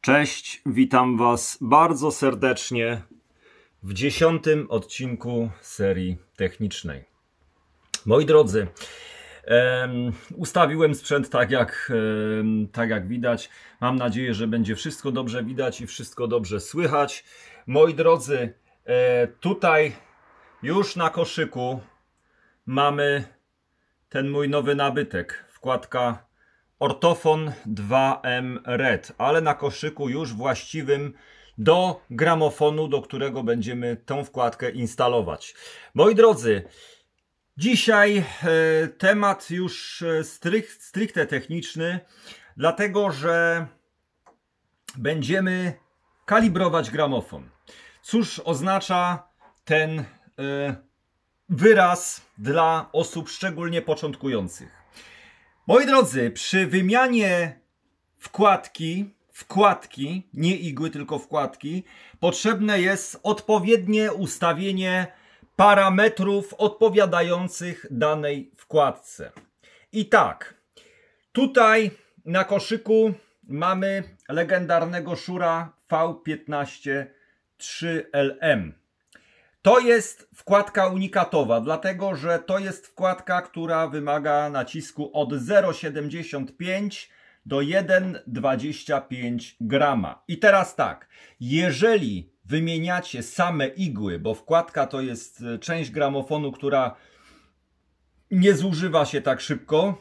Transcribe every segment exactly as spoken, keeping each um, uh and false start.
Cześć, witam Was bardzo serdecznie w dziesiątym odcinku serii technicznej. Moi drodzy, um, ustawiłem sprzęt tak jak, um, tak jak widać. Mam nadzieję, że będzie wszystko dobrze widać i wszystko dobrze słychać. Moi drodzy, e, tutaj już na koszyku mamy ten mój nowy nabytek. Wkładka Ortofon dwa M Red, ale na koszyku już właściwym do gramofonu, do którego będziemy tą wkładkę instalować. Moi drodzy, dzisiaj e, temat już stryk, stricte techniczny, dlatego że będziemy kalibrować gramofon. Cóż oznacza ten e, wyraz dla osób szczególnie początkujących? Moi drodzy, przy wymianie wkładki, wkładki, nie igły, tylko wkładki, potrzebne jest odpowiednie ustawienie parametrów odpowiadających danej wkładce. I tak, tutaj na koszyku mamy legendarnego Shura V piętnaście trzy L M. To jest wkładka unikatowa, dlatego że to jest wkładka, która wymaga nacisku od zero przecinek siedemdziesiąt pięć do jeden przecinek dwadzieścia pięć grama. I teraz tak, jeżeli wymieniacie same igły, bo wkładka to jest część gramofonu, która nie zużywa się tak szybko,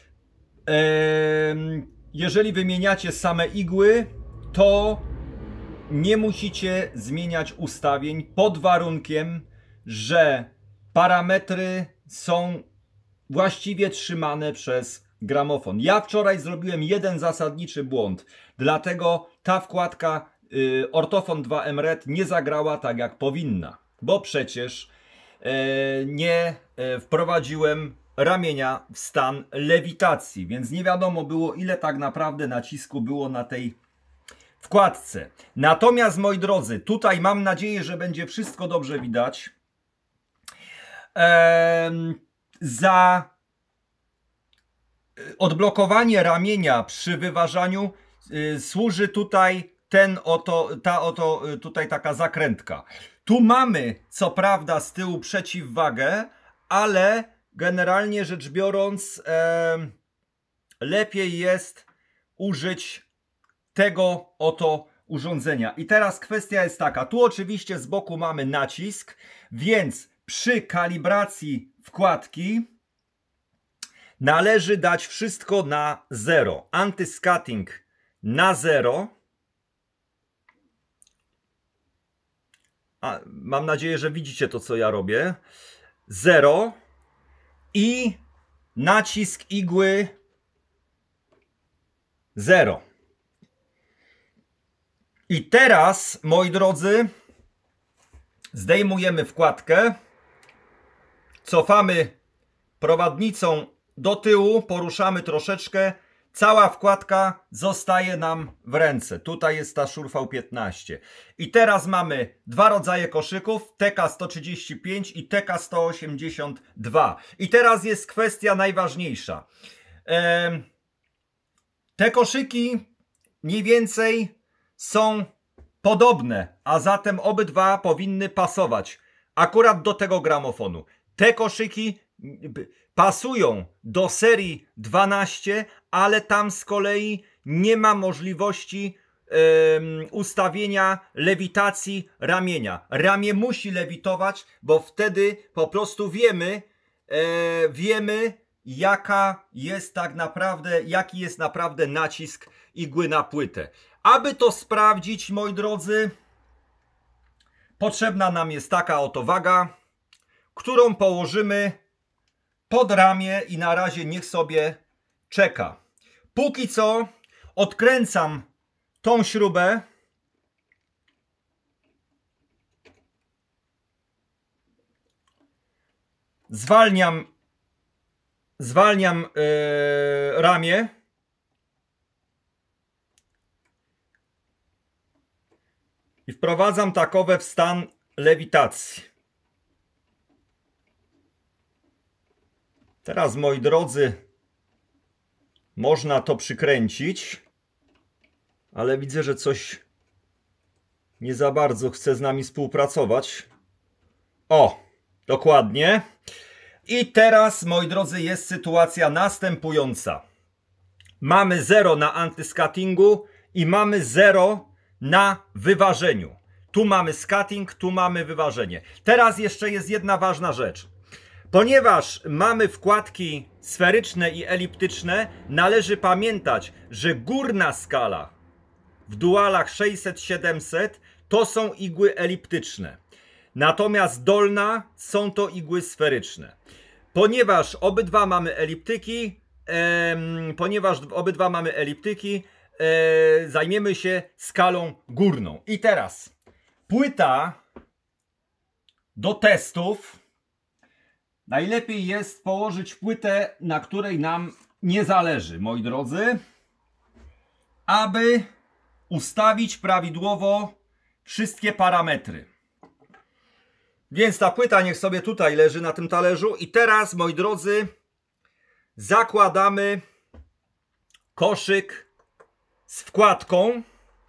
jeżeli wymieniacie same igły, to nie musicie zmieniać ustawień pod warunkiem, że parametry są właściwie trzymane przez gramofon. Ja wczoraj zrobiłem jeden zasadniczy błąd, dlatego ta wkładka y, Ortofon dwa M Red nie zagrała tak jak powinna, bo przecież y, nie y, wprowadziłem ramienia w stan lewitacji, więc nie wiadomo było, ile tak naprawdę nacisku było na tej wkładce. Natomiast, moi drodzy, tutaj mam nadzieję, że będzie wszystko dobrze widać. Eee, za odblokowanie ramienia przy wyważaniu y, służy tutaj ten oto, ta oto tutaj taka zakrętka. Tu mamy, co prawda, z tyłu przeciwwagę, ale generalnie rzecz biorąc, e, lepiej jest użyć tego oto urządzenia. I teraz kwestia jest taka, tu oczywiście z boku mamy nacisk, więc przy kalibracji wkładki należy dać wszystko na zero. Anti-scatting na zero. A, mam nadzieję, że widzicie to, co ja robię. zero i nacisk igły zero. I teraz, moi drodzy, zdejmujemy wkładkę, cofamy prowadnicą do tyłu, poruszamy troszeczkę, cała wkładka zostaje nam w ręce. Tutaj jest ta Shure V piętnaście. I teraz mamy dwa rodzaje koszyków, T K sto trzydzieści pięć i T K sto osiemdziesiąt dwa. I teraz jest kwestia najważniejsza. Te koszyki mniej więcej są podobne, a zatem obydwa powinny pasować akurat do tego gramofonu. Te koszyki pasują do serii dwanaście, ale tam z kolei nie ma możliwości um, ustawienia lewitacji ramienia. Ramię musi lewitować, bo wtedy po prostu wiemy, e, wiemy jaka jest tak naprawdę, jaki jest naprawdę nacisk igły na płytę. Aby to sprawdzić, moi drodzy, potrzebna nam jest taka oto waga, którą położymy pod ramię i na razie niech sobie czeka. Póki co odkręcam tą śrubę. Zwalniam, zwalniam yy, ramię. I wprowadzam takowe w stan lewitacji. Teraz, moi drodzy, można to przykręcić. Ale widzę, że coś nie za bardzo chce z nami współpracować. O, dokładnie. I teraz, moi drodzy, jest sytuacja następująca. Mamy zero na antyskattingu i mamy zero na wyważeniu. Tu mamy skatting, tu mamy wyważenie. Teraz jeszcze jest jedna ważna rzecz. Ponieważ mamy wkładki sferyczne i eliptyczne, należy pamiętać, że górna skala w dualach sześćset siedemset to są igły eliptyczne. Natomiast dolna są to igły sferyczne. Ponieważ obydwa mamy eliptyki, e, ponieważ obydwa mamy eliptyki, e, zajmiemy się skalą górną. I teraz płyta do testów. Najlepiej jest położyć płytę, na której nam nie zależy, moi drodzy, aby ustawić prawidłowo wszystkie parametry. Więc ta płyta niech sobie tutaj leży na tym talerzu. I teraz, moi drodzy, zakładamy koszyk z wkładką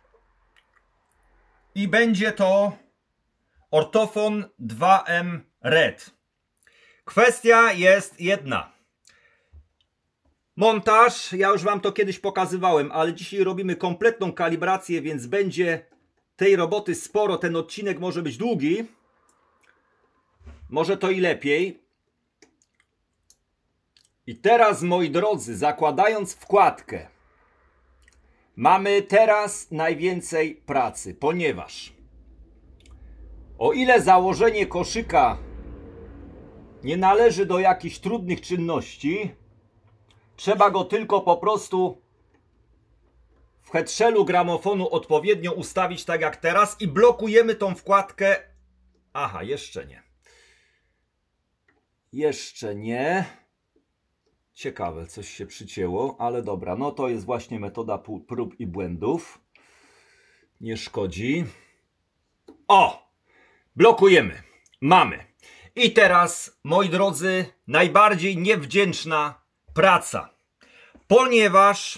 i będzie to Ortofon dwa M Red. Kwestia jest jedna. Montaż, ja już wam to kiedyś pokazywałem, ale dzisiaj robimy kompletną kalibrację, więc będzie tej roboty sporo. Ten odcinek może być długi. Może to i lepiej. I teraz, moi drodzy, zakładając wkładkę, mamy teraz najwięcej pracy, ponieważ o ile założenie koszyka nie należy do jakichś trudnych czynności, trzeba go tylko po prostu w headshellu gramofonu odpowiednio ustawić, tak jak teraz, i blokujemy tą wkładkę. Aha, jeszcze nie. Jeszcze nie. Ciekawe, coś się przycięło, ale dobra, no to jest właśnie metoda prób i błędów. Nie szkodzi. O! Blokujemy. Mamy. I teraz, moi drodzy, najbardziej niewdzięczna praca. Ponieważ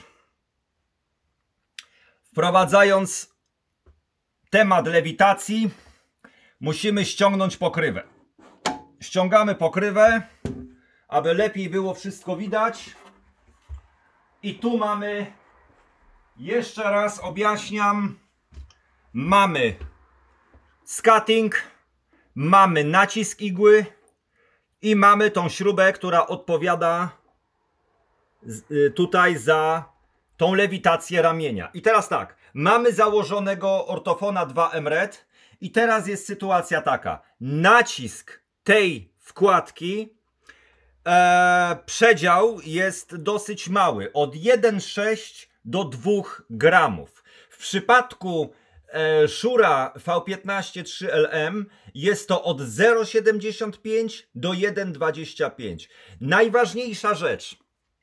wprowadzając temat lewitacji, musimy ściągnąć pokrywę. Ściągamy pokrywę, aby lepiej było wszystko widać. I tu mamy, jeszcze raz objaśniam, mamy skatting, mamy nacisk igły i mamy tą śrubę, która odpowiada tutaj za tą lewitację ramienia. I teraz tak, mamy założonego Ortofona dwa M Red i teraz jest sytuacja taka. Nacisk tej wkładki, e, przedział jest dosyć mały, od jeden przecinek sześć do dwóch gramów. W przypadku e, Shura V piętnaście trzy L M jest to od zero przecinek siedemdziesiąt pięć do jeden przecinek dwadzieścia pięć. Najważniejsza rzecz,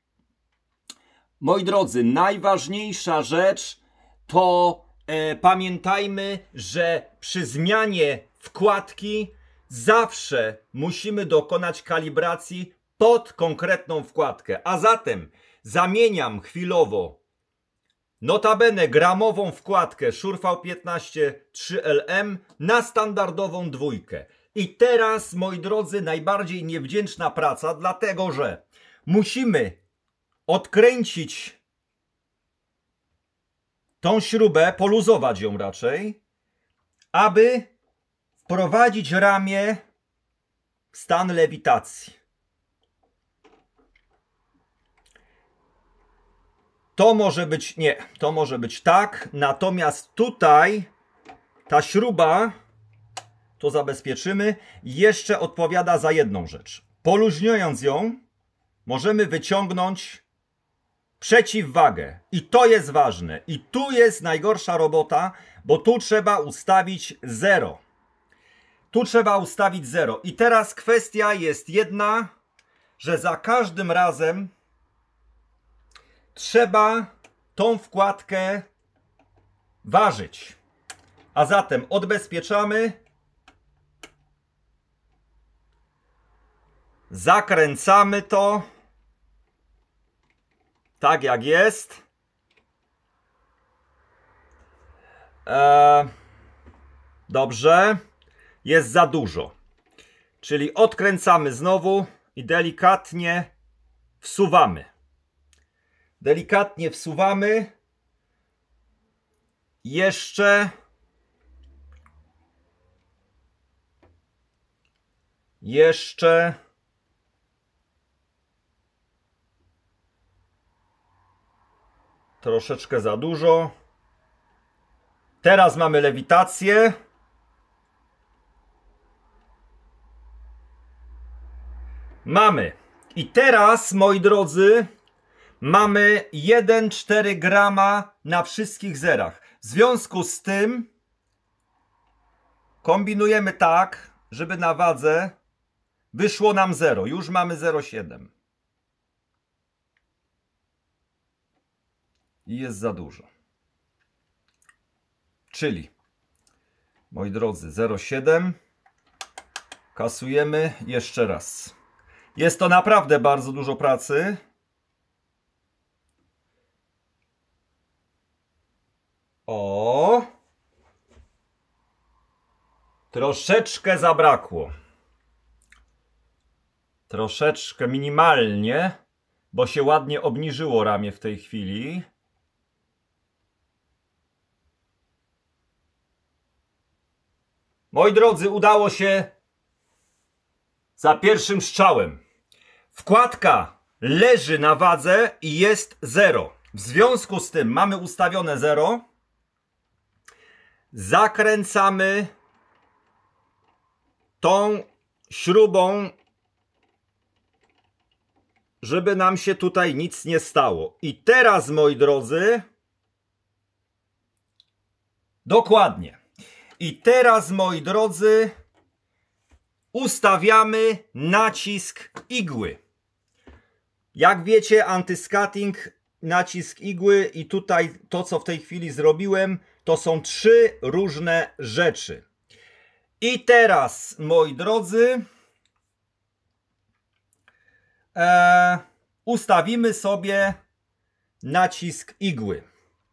moi drodzy, najważniejsza rzecz to e, pamiętajmy, że przy zmianie wkładki zawsze musimy dokonać kalibracji pod konkretną wkładkę. A zatem zamieniam chwilowo notabene gramową wkładkę Shure V piętnaście trzy L M na standardową dwójkę. I teraz, moi drodzy, najbardziej niewdzięczna praca, dlatego że musimy odkręcić tą śrubę, poluzować ją raczej, aby wprowadzić ramię w stan lewitacji. To może być, nie, to może być tak, natomiast tutaj ta śruba, to zabezpieczymy, jeszcze odpowiada za jedną rzecz. Poluźniując ją, możemy wyciągnąć przeciwwagę. I to jest ważne. I tu jest najgorsza robota, bo tu trzeba ustawić zero. Tu trzeba ustawić zero. I teraz kwestia jest jedna, że za każdym razem trzeba tą wkładkę ważyć. A zatem odbezpieczamy. Zakręcamy to. Tak jak jest. Eee, dobrze. Jest za dużo. Czyli odkręcamy znowu i delikatnie wsuwamy. Delikatnie wsuwamy. Jeszcze. Jeszcze. Troszeczkę za dużo. Teraz mamy lewitację. Mamy. I teraz, moi drodzy, mamy jeden przecinek cztery grama na wszystkich zerach. W związku z tym kombinujemy tak, żeby na wadze wyszło nam zero. Już mamy zero przecinek siedem. I jest za dużo. Czyli, moi drodzy, zero przecinek siedem. Kasujemy jeszcze raz. Jest to naprawdę bardzo dużo pracy. O! Troszeczkę zabrakło. Troszeczkę minimalnie, bo się ładnie obniżyło ramię w tej chwili. Moi drodzy, udało się za pierwszym strzałem. Wkładka leży na wadze i jest zero. W związku z tym mamy ustawione zero. Zakręcamy tą śrubą, żeby nam się tutaj nic nie stało. I teraz, moi drodzy, dokładnie. I teraz, moi drodzy, ustawiamy nacisk igły. Jak wiecie, antyskatting, nacisk igły i tutaj to, co w tej chwili zrobiłem, to są trzy różne rzeczy. I teraz, moi drodzy, e, ustawimy sobie nacisk igły.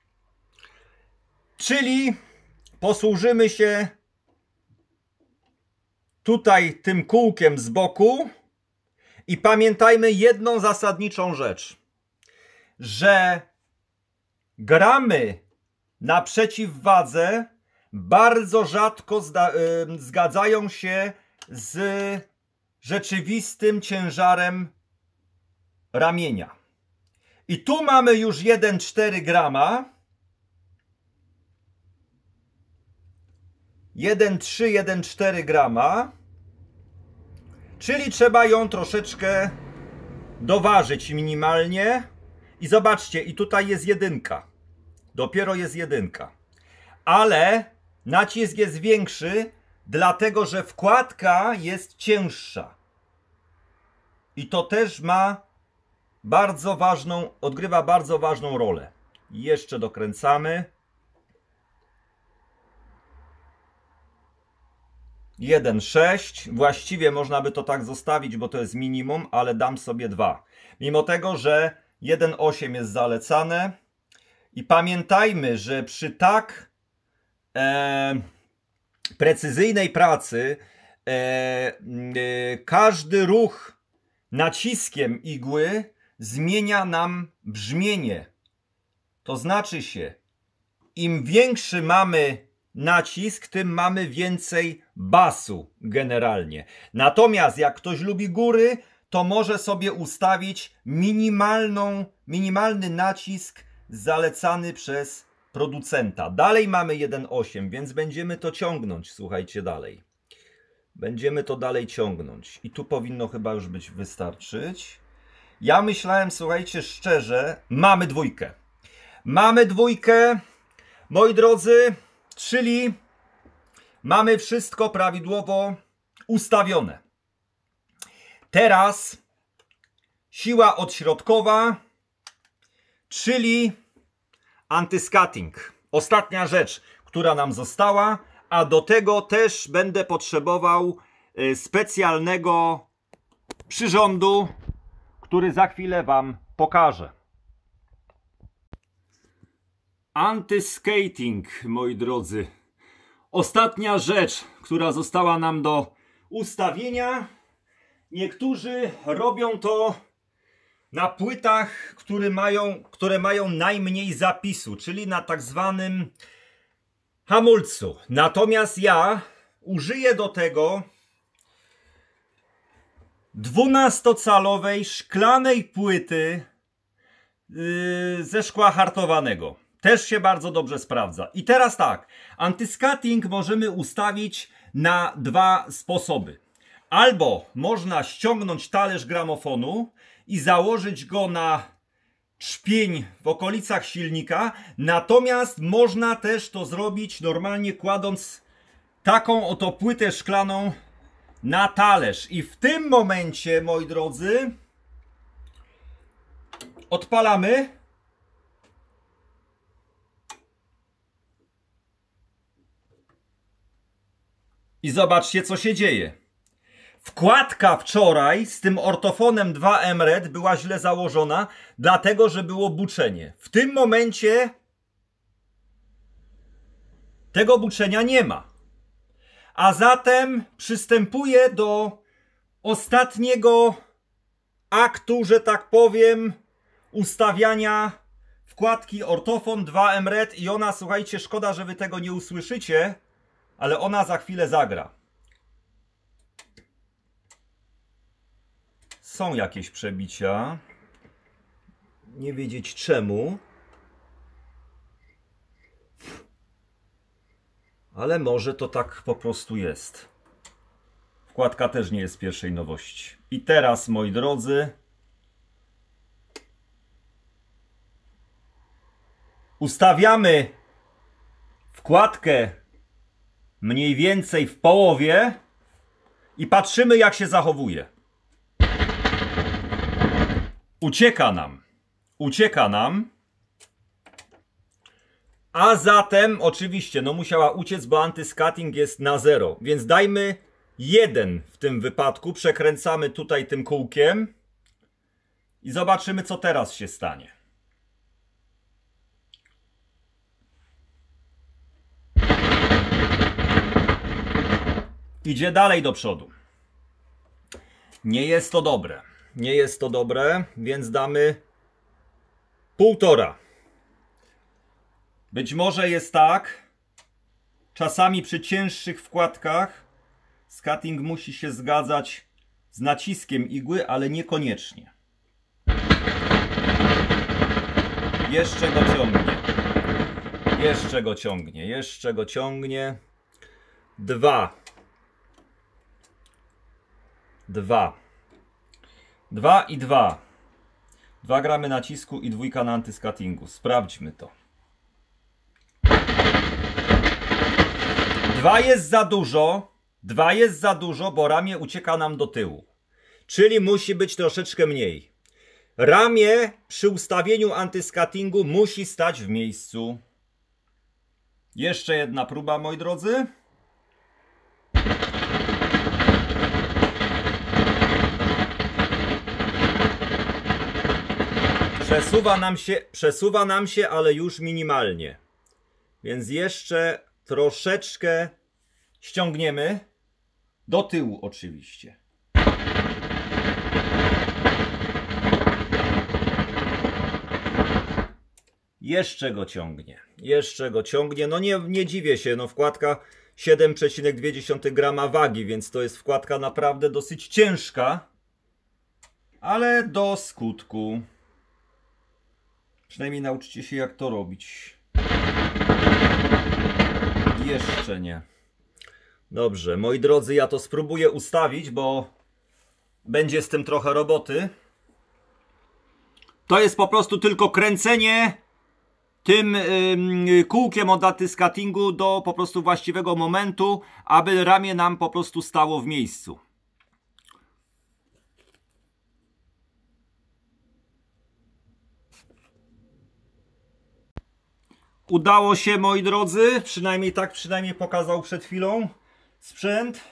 Czyli posłużymy się tutaj tym kółkiem z boku i pamiętajmy jedną zasadniczą rzecz, że gramy na przeciwwadze bardzo rzadko zgadzają się z rzeczywistym ciężarem ramienia. I tu mamy już jeden przecinek cztery grama. jeden przecinek trzy, jeden przecinek cztery grama. Czyli trzeba ją troszeczkę doważyć minimalnie. I zobaczcie, i tutaj jest jedynka. Dopiero jest jedynka. Ale nacisk jest większy, dlatego że wkładka jest cięższa. I to też ma bardzo ważną, odgrywa bardzo ważną rolę. Jeszcze dokręcamy. jeden przecinek sześć. Właściwie można by to tak zostawić, bo to jest minimum, ale dam sobie dwa. Mimo tego, że jeden przecinek osiem jest zalecane. I pamiętajmy, że przy tak e, precyzyjnej pracy e, e, każdy ruch naciskiem igły zmienia nam brzmienie. To znaczy się, im większy mamy nacisk, tym mamy więcej basu generalnie. Natomiast jak ktoś lubi góry, to może sobie ustawić minimalną, minimalny nacisk zalecany przez producenta. Dalej mamy jeden przecinek osiem, więc będziemy to ciągnąć, słuchajcie, dalej. Będziemy to dalej ciągnąć. I tu powinno chyba już być wystarczyć. Ja myślałem, słuchajcie, szczerze, mamy dwójkę. Mamy dwójkę, moi drodzy, czyli mamy wszystko prawidłowo ustawione. Teraz siła odśrodkowa, czyli antyskatting. Ostatnia rzecz, która nam została, a do tego też będę potrzebował specjalnego przyrządu, który za chwilę Wam pokażę. Antyskating, moi drodzy. Ostatnia rzecz, która została nam do ustawienia. Niektórzy robią to na płytach, które mają, które mają najmniej zapisu, czyli na tak zwanym hamulcu. Natomiast ja użyję do tego dwunastocalowej szklanej płyty yy, ze szkła hartowanego. Też się bardzo dobrze sprawdza. I teraz tak, antyskating możemy ustawić na dwa sposoby. Albo można ściągnąć talerz gramofonu i założyć go na trzpień w okolicach silnika. Natomiast można też to zrobić normalnie kładąc taką oto płytę szklaną na talerz. I w tym momencie, moi drodzy, odpalamy. I zobaczcie, co się dzieje. Wkładka wczoraj z tym ortofonem dwa M R E D była źle założona, dlatego że było buczenie. W tym momencie tego buczenia nie ma. A zatem przystępuję do ostatniego aktu, że tak powiem, ustawiania wkładki ortofon dwa M R E D i ona, słuchajcie, szkoda, że wy tego nie usłyszycie, ale ona za chwilę zagra. Są jakieś przebicia. Nie wiedzieć czemu. Ale może to tak po prostu jest. Wkładka też nie jest pierwszej nowości. I teraz, moi drodzy, ustawiamy wkładkę mniej więcej w połowie i patrzymy, jak się zachowuje. Ucieka nam. Ucieka nam. A zatem oczywiście no musiała uciec, bo antyskating jest na zero. Więc dajmy jeden w tym wypadku. Przekręcamy tutaj tym kółkiem. I zobaczymy, co teraz się stanie. Idzie dalej do przodu. Nie jest to dobre. Nie jest to dobre, więc damy półtora. Być może jest tak, czasami przy cięższych wkładkach skating musi się zgadzać z naciskiem igły, ale niekoniecznie. Jeszcze go ciągnie. Jeszcze go ciągnie. Jeszcze go ciągnie. Dwa. Dwa. Dwa i dwa. Dwa gramy nacisku i dwójka na antyskatingu. Sprawdźmy to. Dwa jest za dużo. Dwa jest za dużo, bo ramię ucieka nam do tyłu. Czyli musi być troszeczkę mniej. Ramię przy ustawieniu antyskatingu musi stać w miejscu. Jeszcze jedna próba, moi drodzy. Przesuwa nam się, przesuwa nam się, ale już minimalnie. Więc jeszcze troszeczkę ściągniemy. Do tyłu oczywiście. Jeszcze go ciągnie. Jeszcze go ciągnie. No nie, nie dziwię się. No wkładka siedem przecinek dwa grama wagi, więc to jest wkładka naprawdę dosyć ciężka. Ale do skutku. Przynajmniej nauczcie się, jak to robić. Jeszcze nie. Dobrze, moi drodzy, ja to spróbuję ustawić, bo będzie z tym trochę roboty. To jest po prostu tylko kręcenie tym yy, kółkiem od antyskatingu do po prostu właściwego momentu, aby ramię nam po prostu stało w miejscu. Udało się, moi drodzy, przynajmniej tak przynajmniej pokazał przed chwilą sprzęt.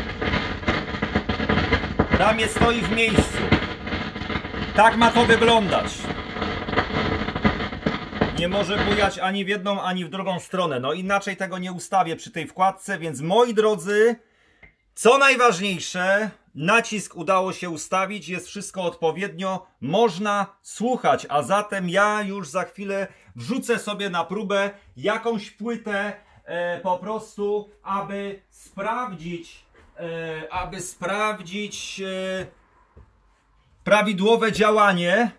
Ramię stoi w miejscu. Tak ma to wyglądać. Nie może bujać ani w jedną, ani w drugą stronę. No inaczej tego nie ustawię przy tej wkładce, więc moi drodzy, co najważniejsze, nacisk udało się ustawić, jest wszystko odpowiednio, można słuchać, a zatem ja już za chwilę wrzucę sobie na próbę jakąś płytę e, po prostu, aby sprawdzić, e, aby sprawdzić e, prawidłowe działanie.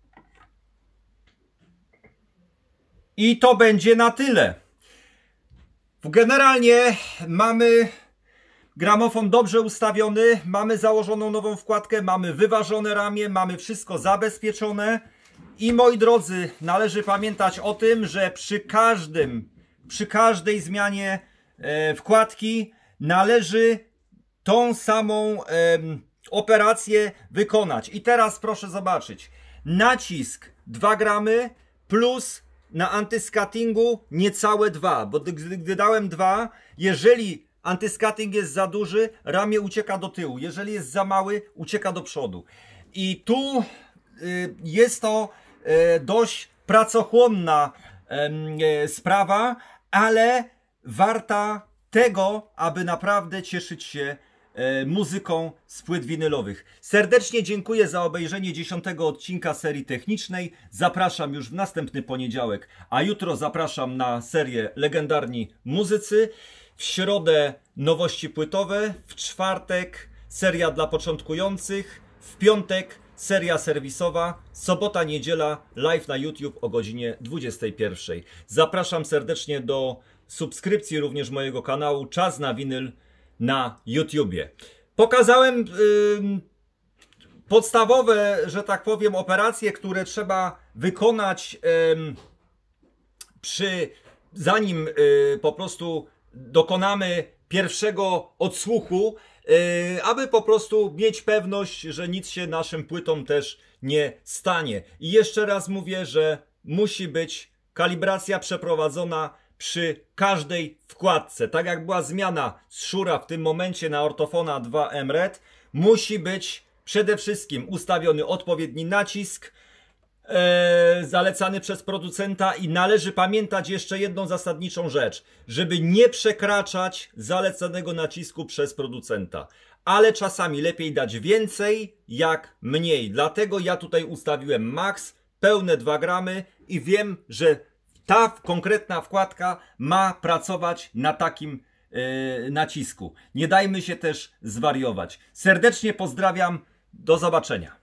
I to będzie na tyle. Generalnie mamy gramofon dobrze ustawiony, mamy założoną nową wkładkę, mamy wyważone ramię, mamy wszystko zabezpieczone. I moi drodzy, należy pamiętać o tym, że przy każdym, przy każdej zmianie e, wkładki należy tą samą e, operację wykonać. I teraz proszę zobaczyć, nacisk dwa gramy plus na antyskattingu niecałe dwa, bo gdy, gdy dałem dwa, jeżeli antyskatting jest za duży, ramię ucieka do tyłu, jeżeli jest za mały, ucieka do przodu. I tu y, jest to y, dość pracochłonna y, sprawa, ale warta tego, aby naprawdę cieszyć się muzyką z płyt winylowych. Serdecznie dziękuję za obejrzenie dziesiątego odcinka serii technicznej. Zapraszam już w następny poniedziałek, a jutro zapraszam na serię Legendarni Muzycy. W środę nowości płytowe, w czwartek seria dla początkujących, w piątek seria serwisowa, sobota, niedziela live na YouTube o godzinie dwudziestej pierwszej. Zapraszam serdecznie do subskrypcji również mojego kanału Czas na Winyl na YouTubie. Pokazałem yy, podstawowe, że tak powiem, operacje, które trzeba wykonać yy, przy, zanim yy, po prostu dokonamy pierwszego odsłuchu, yy, aby po prostu mieć pewność, że nic się naszym płytom też nie stanie. I jeszcze raz mówię, że musi być kalibracja przeprowadzona przy każdej wkładce. Tak jak była zmiana z Shure w tym momencie na Ortofona dwa M Red, musi być przede wszystkim ustawiony odpowiedni nacisk e, zalecany przez producenta i należy pamiętać jeszcze jedną zasadniczą rzecz, żeby nie przekraczać zalecanego nacisku przez producenta. Ale czasami lepiej dać więcej jak mniej. Dlatego ja tutaj ustawiłem max, pełne dwa gramy i wiem, że ta konkretna wkładka ma pracować na takim yy, nacisku. Nie dajmy się też zwariować. Serdecznie pozdrawiam. Do zobaczenia.